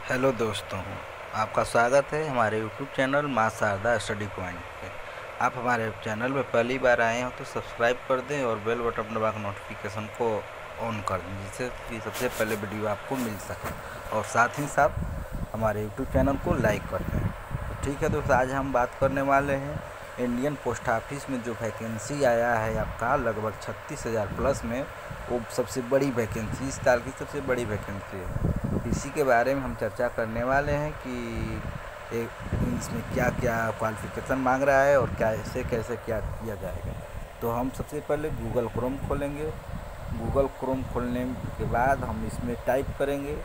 Hello दोस्तों, आपका स्वागत है हमारे यूट्यूब चैनल माँ शारदा स्टडी पॉइंट पे। आप हमारे चैनल में पहली बार आए हो तो सब्सक्राइब कर दें और बेल बटन दबा कर नोटिफिकेशन को ऑन कर दें, जिससे कि सबसे पहले वीडियो आपको मिल सके। और साथ ही साथ हमारे यूट्यूब चैनल को लाइक कर दें। तो ठीक है दोस्तों, आज हम बात करने वाले हैं इंडियन पोस्ट ऑफिस में जो वैकेंसी आया है आपका लगभग 36,000 प्लस में। वो सबसे बड़ी वैकेंसी, इस साल की सबसे बड़ी वैकेंसी है। इसी के बारे में हम चर्चा करने वाले हैं कि इसमें क्या क्या क्वालिफ़िकेशन मांग रहा है और कैसे कैसे क्या किया जाएगा। तो हम सबसे पहले गूगल क्रोम खोलेंगे। गूगल क्रोम खोलने के बाद हम इसमें टाइप करेंगे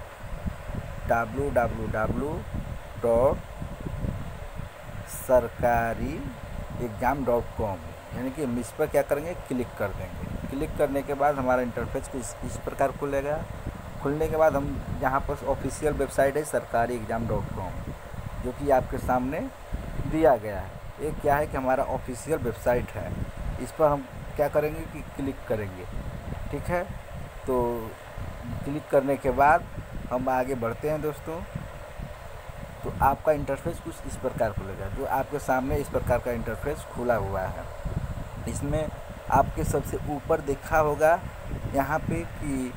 www.sarkariexam.com, यानी कि हम इस पर क्या करेंगे, क्लिक कर देंगे। क्लिक करने के बाद हमारा इंटरफेस कुछ इस प्रकार खुलेगा। खुलने के बाद हम यहाँ पर ऑफिशियल वेबसाइट है sarkariexam.com, जो कि आपके सामने दिया गया है। ये क्या है कि हमारा ऑफिशियल वेबसाइट है। इस पर हम क्या करेंगे कि क्लिक करेंगे। ठीक है, तो क्लिक करने के बाद हम आगे बढ़ते हैं दोस्तों। तो आपका इंटरफेस कुछ इस प्रकार खुलेगा, जो आपके सामने इस प्रकार का इंटरफेस खुला हुआ है। इसमें आपके सबसे ऊपर देखा होगा यहाँ पे कि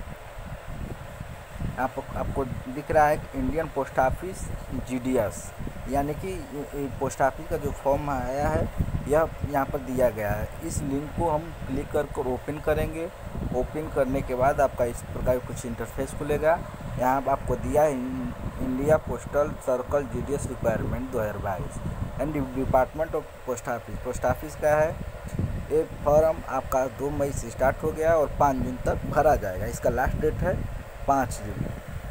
आपको दिख रहा है कि इंडियन पोस्ट ऑफिस GDS, यानी कि पोस्ट ऑफिस का जो फॉर्म आया है यह यहाँ पर दिया गया है। इस लिंक को हम क्लिक कर ओपन करेंगे। ओपन करने के बाद आपका इस प्रकार कुछ इंटरफेस खुलेगा। यहाँ आपको दिया है India postal circle GDS requirement 2022 and department of post office. Post office का है ये फॉर्म, आपका 2 मई से स्टार्ट हो गया और 5 जून तक भरा जाएगा। इसका लास्ट डेट है 5 जून।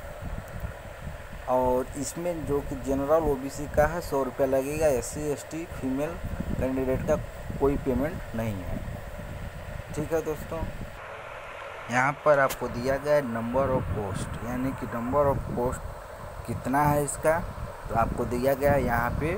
और इसमें जो कि जनरल OBC का है 100 रुपये लगेगा। SC ST फीमेल कैंडिडेट का कोई पेमेंट नहीं है। ठीक है दोस्तों, यहाँ पर आपको दिया गया है नंबर ऑफ पोस्ट, यानी कि नंबर ऑफ पोस्ट कितना है इसका। तो आपको दिया गया है यहाँ पे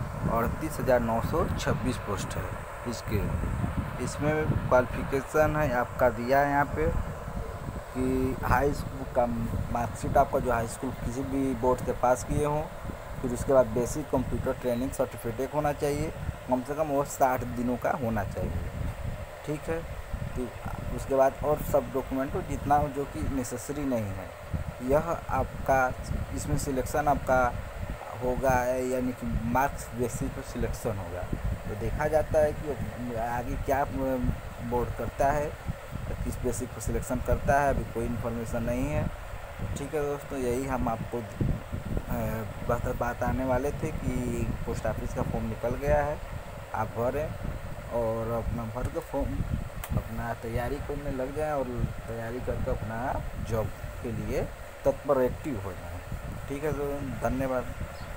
38,926 पोस्ट है इसके। इसमें क्वालिफ़िकेशन है आपका दिया है यहाँ पे कि हाई स्कूल का मार्कशीट, आपका जो हाई स्कूल किसी भी बोर्ड से पास किए हों। फिर उसके बाद बेसिक कंप्यूटर ट्रेनिंग सर्टिफिकेट होना चाहिए, कम से कम वो 60 दिनों का होना चाहिए। ठीक है, तो उसके बाद और सब डॉक्यूमेंट जितना जो कि नेसेसरी नहीं है, यह आपका इसमें सिलेक्शन आपका होगा, यानी कि मार्क्स बेसिस पर सिलेक्शन होगा। तो देखा जाता है कि आगे क्या बोर्ड करता है, किस बेसिक पर सिलेक्शन करता है, अभी कोई इन्फॉर्मेशन नहीं है। ठीक है दोस्तों, यही हम आपको बताने वाले थे कि पोस्ट ऑफिस का फॉर्म निकल गया है, आप भरें और अपना भर के फॉर्म अपना तैयारी करने लग जाएं और तैयारी करके अपना जॉब के लिए तत्पर एक्टिव हो जाएं। ठीक है, तो धन्यवाद।